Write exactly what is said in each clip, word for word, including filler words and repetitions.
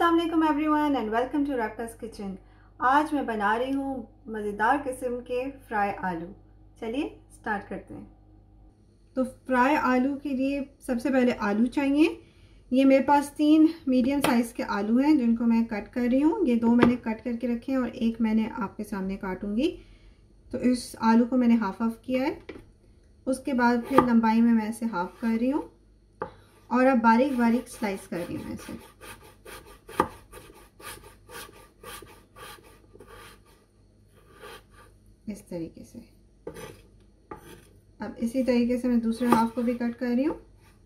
अस्सलाम वालेकुम everyone and welcome to Raptas kitchen. आज मैं बना रही हूँ मज़ेदार किस्म के फ्राई आलू। चलिए स्टार्ट करते हैं। तो फ्राई आलू के लिए सबसे पहले आलू चाहिए। ये मेरे पास तीन मीडियम साइज़ के आलू हैं जिनको मैं कट कर रही हूँ। ये दो मैंने कट करके रखे हैं और एक मैंने आपके सामने काटूंगी। तो इस आलू को मैंने हाफ हाफ किया है। उसके बाद फिर लंबाई में मैं इसे हाफ कर रही हूँ और अब बारीक बारीक स्लाइस कर रही हूँ इसे। इस तरीके से। अब इसी तरीके से मैं दूसरे हाफ को भी कट कर रही हूँ।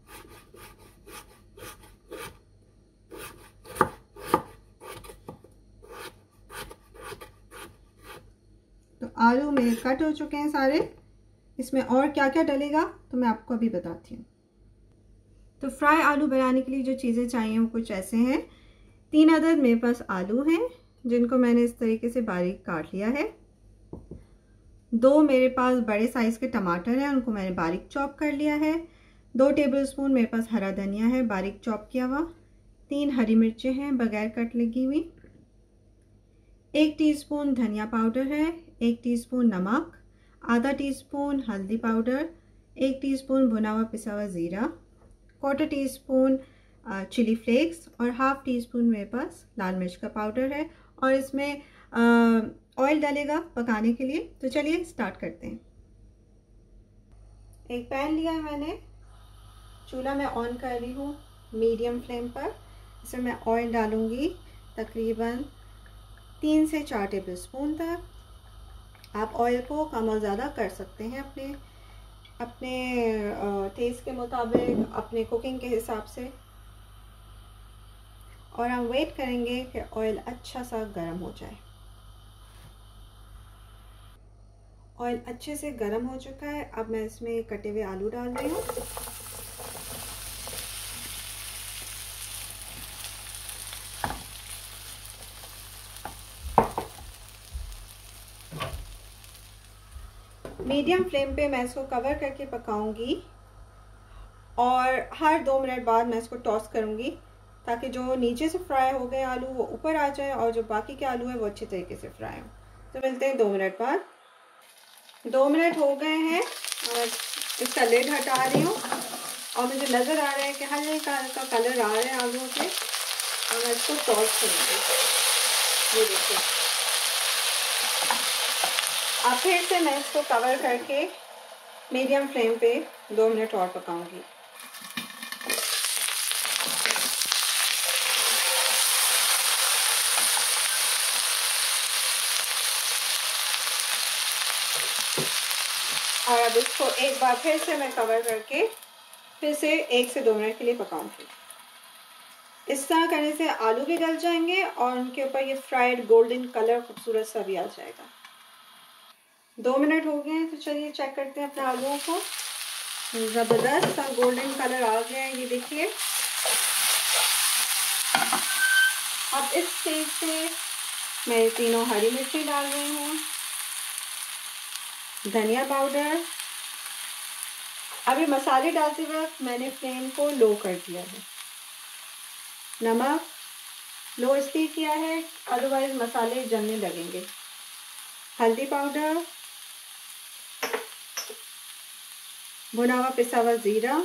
तो आलू मेरे कट हो चुके हैं सारे। इसमें और क्या क्या डलेगा तो मैं आपको अभी बताती हूँ। तो फ्राई आलू बनाने के लिए जो चीज़ें चाहिए वो कुछ ऐसे हैं। तीन अदद मेरे पास आलू हैं जिनको मैंने इस तरीके से बारीक काट लिया है। दो मेरे पास बड़े साइज़ के टमाटर हैं, उनको मैंने बारीक चॉप कर लिया है। दो टेबलस्पून मेरे पास हरा धनिया है बारीक चॉप किया हुआ। तीन हरी मिर्चें हैं बगैर कट लगी हुई। एक टीस्पून धनिया पाउडर है। एक टीस्पून नमक, आधा टीस्पून हल्दी पाउडर, एक टीस्पून भुना हुआ पिसा हुआ ज़ीरा, quarter teaspoon chilli flakes और हाफ टी स्पून मेरे पास लाल मिर्च का पाउडर है। और इसमें ऑयल डालेगा पकाने के लिए। तो चलिए स्टार्ट करते हैं। एक पैन लिया है मैंने, चूल्हा मैं ऑन कर रही हूँ मीडियम फ्लेम पर। इसमें मैं ऑयल डालूँगी तकरीबन तीन से चार टेबल स्पून तक। आप ऑयल को कम और ज़्यादा कर सकते हैं अपने अपने टेस्ट के मुताबिक, अपने कुकिंग के हिसाब से। और हम वेट करेंगे कि ऑयल अच्छा सा गर्म हो जाए। ऑयल अच्छे से गर्म हो चुका है। अब मैं इसमें कटे हुए आलू डाल रही हूँ। मीडियम फ्लेम पे मैं इसको कवर करके पकाऊंगी और हर दो मिनट बाद मैं इसको टॉस करूंगी ताकि जो नीचे से फ्राई हो गए आलू वो ऊपर आ जाए और जो बाकी के आलू है वो अच्छे तरीके से फ्राई हो। तो मिलते हैं दो मिनट बाद। दो मिनट हो गए हैं और इसका लिड हटा रही हूँ और मुझे नज़र आ रहा है कि हल्का हल्का कलर आ रहा है आलू से। और मैं इसको टॉस करूँगी। ये देखिए, अब फिर से मैं इसको कवर करके मीडियम फ्लेम पे दो मिनट और पकाऊंगी। और अब इसको एक बार फिर से मैं कवर करके फिर से एक से दो मिनट के लिए पकाऊंगी। इस तरह करने से आलू भी गल जाएंगे और उनके ऊपर ये फ्राइड गोल्डन कलर खूबसूरत सा भी आ जाएगा। दो मिनट हो गए हैं तो चलिए चेक करते हैं अपने आलूओं को। ज़बरदस्त सा गोल्डन कलर आ गया है, ये देखिए। अब इस स्टेज पे मैं तीनों हरी मिर्ची डाल रही हूँ, धनिया पाउडर। अभी मसाले डालते वक्त मैंने फ्लेम को लो कर दिया है। नमक लो इसलिए किया है अदरवाइज मसाले जमने लगेंगे। हल्दी पाउडर, भुना हुआ पिसा हुआ ज़ीरा,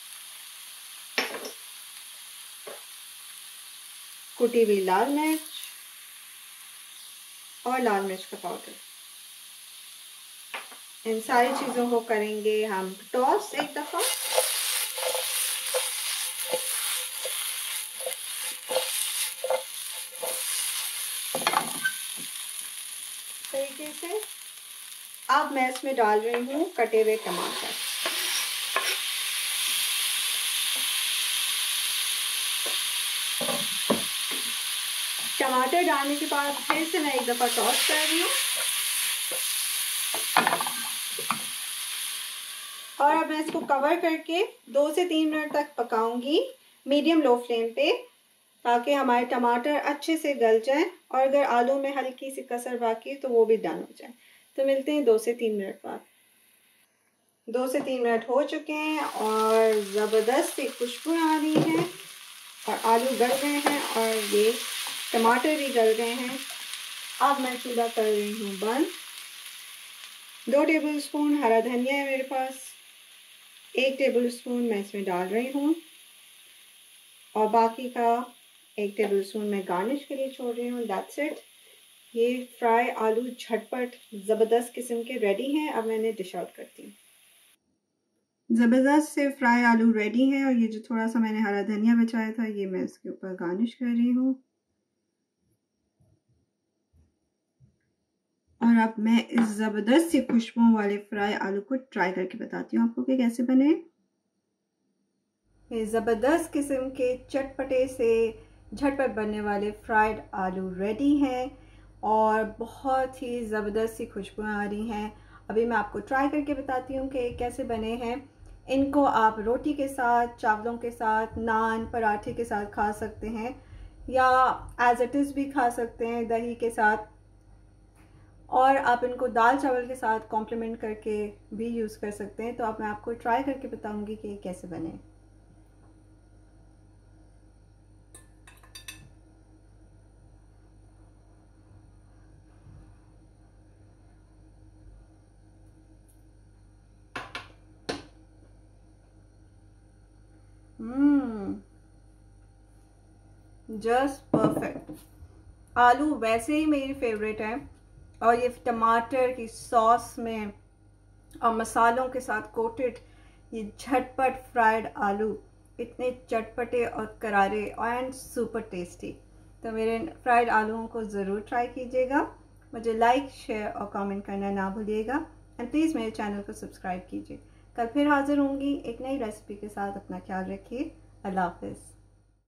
कुटी हुई लाल मिर्च और लाल मिर्च का पाउडर। इन सारी चीज़ों को करेंगे हम टॉस एक दफ़ा। तरीके से अब मैं इसमें डाल रही हूँ कटे हुए टमाटर। टमाटर डालने के बाद फिर से मैं एक दफ़ा टॉस कर रही हूँ। और अब मैं इसको कवर करके दो से तीन मिनट तक पकाऊंगी मीडियम लो फ्लेम पे ताकि हमारे टमाटर अच्छे से गल जाएं और अगर आलू में हल्की सी कसर बाकी है तो वो भी डन हो जाए। तो मिलते हैं दो से तीन मिनट बाद। दो से तीन मिनट हो चुके हैं और ज़बरदस्त सी खुशबू आ रही है। और आलू गल गए हैं और ये टमाटर भी गल गए हैं। अब मैं चूल्हा कर रही हूँ बंद। दो टेबलस्पून हरा धनिया है मेरे पास, एक टेबलस्पून मैं इसमें डाल रही हूँ और बाकी का एक टेबलस्पून मैं गार्निश के लिए छोड़ रही हूँ। That's it. ये फ्राई आलू झटपट ज़बरदस्त किस्म के रेडी हैं। अब मैंने डिश आउट करती हूँ। ज़बरदस्त से फ्राई आलू रेडी हैं और ये जो थोड़ा सा मैंने हरा धनिया बचाया था ये मैं इसके ऊपर गार्निश कर रही हूँ। और अब मैं इस ज़बरदस्त सी खुशबू वाले फ्राई आलू को ट्राई करके बताती हूँ आपको कि कैसे बने। ये ज़बरदस्त किस्म के चटपटे से झटपट बनने वाले फ्राइड आलू रेडी हैं और बहुत ही ज़बरदस्त सी खुशबू आ रही हैं। अभी मैं आपको ट्राई करके बताती हूँ कि कैसे बने हैं। इनको आप रोटी के साथ, चावलों के साथ, नान, पराठे के साथ खा सकते हैं या एज इट इज़ भी खा सकते हैं दही के साथ, और आप इनको दाल चावल के साथ कॉम्प्लीमेंट करके भी यूज़ कर सकते हैं। तो अब मैं आपको ट्राई करके बताऊंगी कि कैसे बने। Hmm just perfect. आलू वैसे ही मेरी फेवरेट है और ये टमाटर की सॉस में और मसालों के साथ कोटेड ये झटपट फ्राइड आलू इतने चटपटे और करारे एंड सुपर टेस्टी। तो मेरे फ्राइड आलूओं को ज़रूर ट्राई कीजिएगा। मुझे लाइक, शेयर और कमेंट करना ना भूलिएगा एंड प्लीज़ मेरे चैनल को सब्सक्राइब कीजिए। कल फिर हाजिर होंगी एक नई रेसिपी के साथ। अपना ख्याल रखिए। अल्लाह हाफ़िज़।